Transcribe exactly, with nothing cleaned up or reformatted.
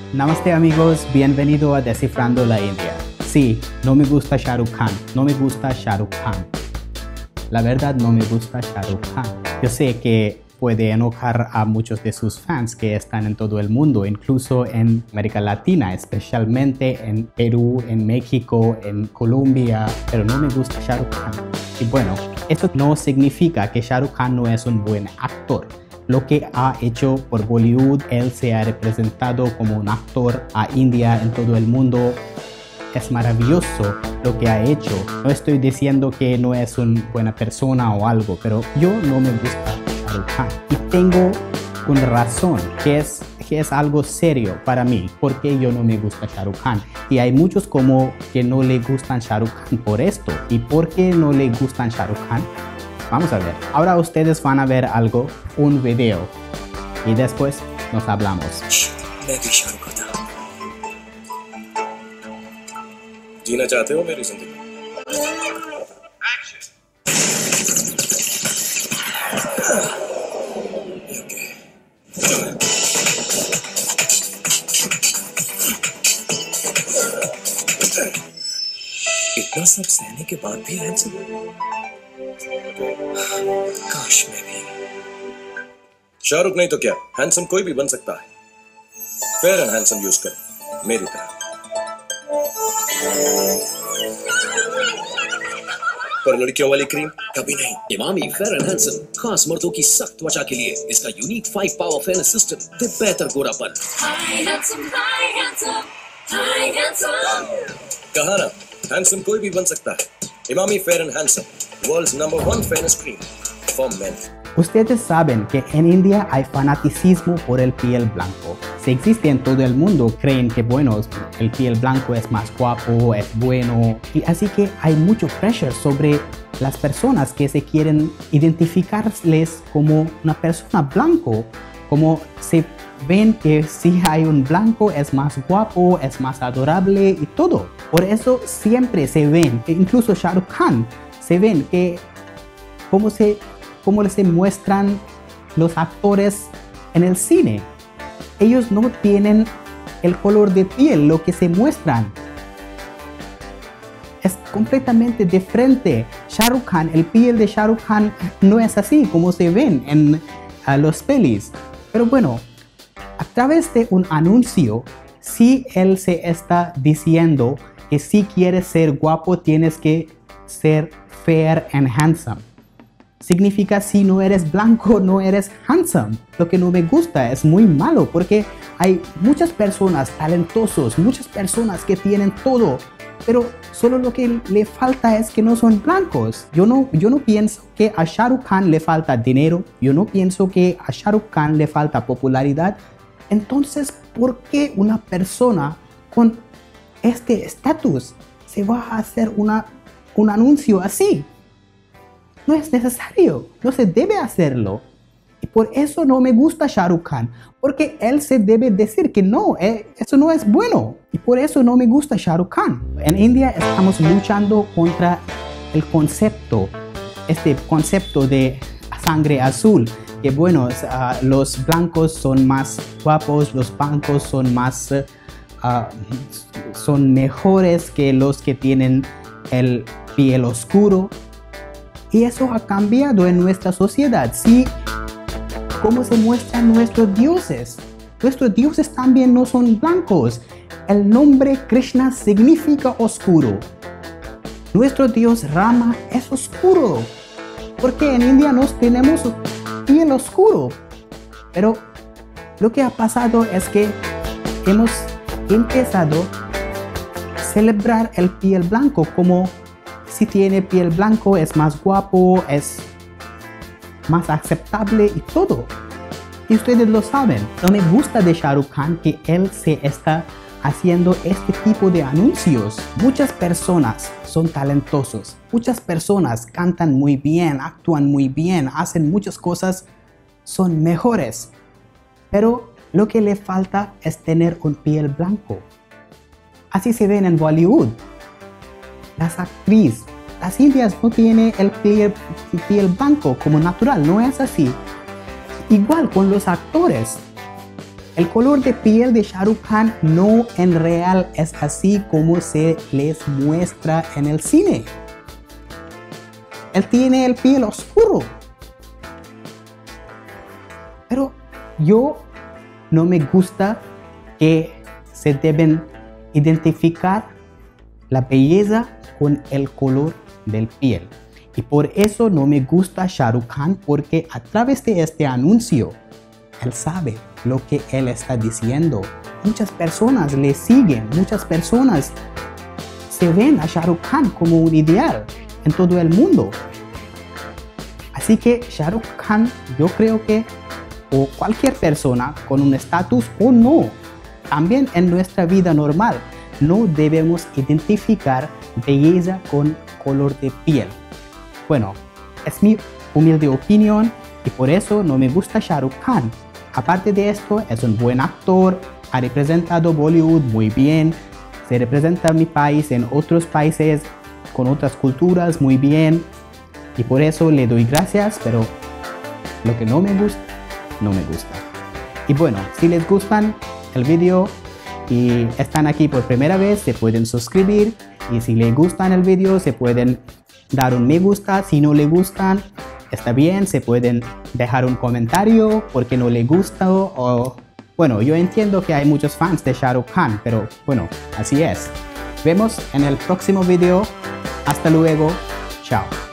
Namaste amigos, bienvenido a Descifrando la India. Sí, no me gusta Shah Rukh Khan, no me gusta Shah Rukh Khan. La verdad no me gusta Shah Rukh Khan. Yo sé que puede enojar a muchos de sus fans que están en todo el mundo, incluso en América Latina, especialmente en Perú, en México, en Colombia, pero no me gusta Shah Rukh Khan. Y bueno, esto no significa que Shah Rukh Khan no es un buen actor. Lo que ha hecho por Bollywood, él se ha representado como un actor a India en todo el mundo. Es maravilloso lo que ha hecho. No estoy diciendo que no es una buena persona o algo, pero yo no me gusta Shah Rukh Khan. Y tengo una razón, que es, que es algo serio para mí, porque yo no me gusta Shah Rukh Khan. Y hay muchos como que no le gustan Shah Rukh Khan por esto. ¿Y por qué no le gustan Shah Rukh Khan? Vamos a ver. Ahora ustedes van a ver algo, un video, y después nos hablamos. जीना चाहते हो मेरी जिंदगी? इतना सब सहने के बाद भी हैंडसम, काश मैं भी। शाहरुख नहीं तो क्या, हैंडसम कोई भी बन सकता है। फेयर एंड हैंडसम यूज कर, मेरी तरह। पर लड़कियों वाली क्रीम कभी नहीं। इमामी फेयर एंड हैंडसम, खास मर्दों की सख्त त्वचा के लिए इसका unique five power fairness system दे बेहतर गोरापन। कहा ना, हैंडसम कोई भी बन सकता है। Emami fair and handsome, world's number one fairness cream for men. Ustedes saben que en India hay fanaticismo por el piel blanco. Si existe en todo el mundo, creen que bueno, el piel blanco es más guapo, es bueno. Y así que hay mucho pressure sobre las personas que se quieren identificarles como una persona blanco. Como se ven que si hay un blanco es más guapo, es más adorable y todo. Por eso siempre se ven, incluso Shah Rukh Khan, se ven que como se... cómo se muestran los actores en el cine. Ellos no tienen el color de piel, lo que se muestran es completamente diferente. Shah Rukh Khan, el piel de Shah Rukh Khan no es así como se ven en uh, los pelis. Pero bueno, a través de un anuncio, si él se está diciendo que si quieres ser guapo, tienes que ser fair and handsome. Significa si no eres blanco, no eres handsome. Lo que no me gusta es muy malo porque hay muchas personas talentosos, muchas personas que tienen todo, pero solo lo que le falta es que no son blancos. Yo no, yo no pienso que a Shah Rukh Khan le falta dinero, yo no pienso que a Shah Rukh Khan le falta popularidad. Entonces, ¿por qué una persona con este estatus se va a hacer una, un anuncio así? No es necesario, no se debe hacerlo. Y por eso no me gusta Shah Rukh Khan, porque él se debe decir que no, eh, eso no es bueno. Y por eso no me gusta Shah Rukh Khan. En India estamos luchando contra el concepto, este concepto de sangre azul, que bueno, uh, los blancos son más guapos, los blancos son más, uh, son mejores que los que tienen el piel oscuro. Y eso ha cambiado en nuestra sociedad. Sí, cómo se muestran nuestros dioses. Nuestros dioses también no son blancos. El nombre Krishna significa oscuro. Nuestro dios Rama es oscuro. Porque en India nos tenemos piel oscuro. Pero lo que ha pasado es que hemos empezado a celebrar el piel blanco como si tiene piel blanco es más guapo, es más aceptable y todo. Y ustedes lo saben. No me gusta de Shah Rukh Khan que él se está haciendo este tipo de anuncios. Muchas personas son talentosos. Muchas personas cantan muy bien, actúan muy bien, hacen muchas cosas, son mejores. Pero lo que le falta es tener un piel blanco. Así se ven en Bollywood. Las actrices, las indias no tienen el piel, piel blanco como natural, no es así. Igual con los actores. El color de piel de Shah Rukh Khan no en real es así como se les muestra en el cine. Él tiene el piel oscuro. Pero yo no me gusta que se deben identificar la belleza con el color del piel. Y por eso no me gusta Shah Rukh Khan, porque a través de este anuncio, él sabe lo que él está diciendo. Muchas personas le siguen, muchas personas se ven a Shah Rukh Khan como un ideal en todo el mundo. Así que Shah Rukh Khan, yo creo que, o cualquier persona con un estatus o no, también en nuestra vida normal, no debemos identificar belleza con color de piel. Bueno, es mi humilde opinión y por eso no me gusta Shah Rukh Khan. Aparte de esto, es un buen actor, ha representado Bollywood muy bien, se representa mi país en otros países con otras culturas muy bien y por eso le doy gracias, pero lo que no me gusta, no me gusta. Y bueno, si les gustan el video y están aquí por primera vez, se pueden suscribir y si les gustan el video se pueden dar un me gusta. Si no les gustan, está bien, se pueden dejar un comentario porque no les gusta o bueno, yo entiendo que hay muchos fans de Shah Rukh Khan, pero bueno, así es. Vemos en el próximo video. Hasta luego. Chao.